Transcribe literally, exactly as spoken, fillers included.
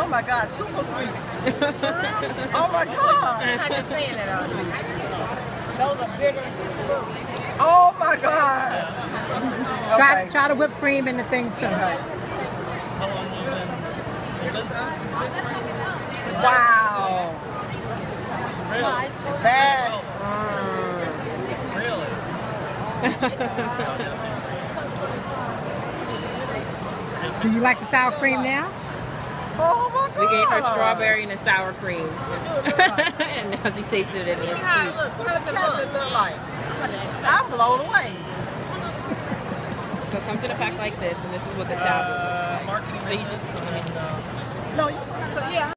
Oh my God, super sweet. Oh my God. I'm not just saying that all. Those are bitter. Oh my God. Try, Okay. try the whipped cream and the thing too. Okay. Wow. That's. Mm. Do you like the sour cream now? Oh my God. We gave her strawberry and a sour cream. And now she tasted it and it's See how it sweet. looks. How does it Chocolate look? look like? I'm blown away. So come to the pack like this, and this is what the tablet looks like. So you just No, you. So yeah.